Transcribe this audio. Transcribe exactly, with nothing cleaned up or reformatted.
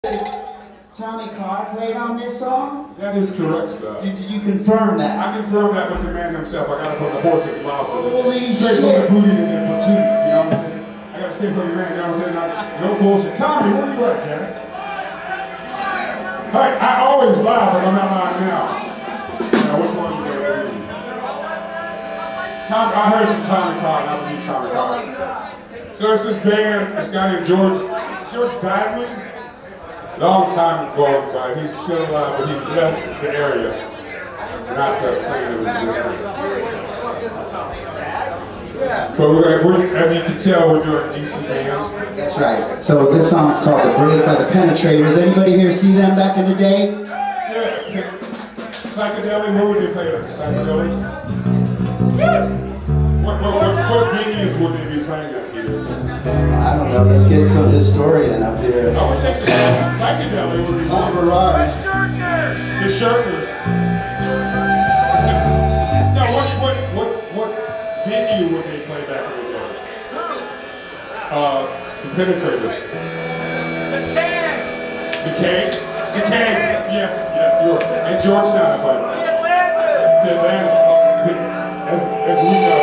Tommy Carr played on this song? That is correct, sir. Did, did you confirm that? I confirmed that with the man himself. I got it from the horse's mouth. Holy shit. Straight from the booty to the patootie, you know what I'm saying? I got to stay from the man, you know what I'm saying? Now, no bullshit. Tommy, where you at, Jack? Hey, I always lie, but I'm not lying now. Now, which one you got? Tommy, I heard from Tommy Carr, and I believe Tommy Carr. So it's this band, this guy named George, George Diamond. Long time ago, but he's still alive, but he's left the area. Not the plane of existence. So we're, we're, as you can tell, we're doing D C bands. That's right. So this song's called The Break by the Penetrators. Anybody here see them back in the day? Yeah. Psychedelic, what would they play like? Psychedelic? What, what, what, what venues would they be playing at, Peter? I don't know. Let's get some historian up here. I would think the psychedelic would be on barrage. The Shirkers. Now, what, what, what, what venue would they play back in the day? Uh, the Penetrators. The Cave. The Cave? The Cave. Yes, yes, you're. And Georgetown, if I. It's Atlantis. As, as we know.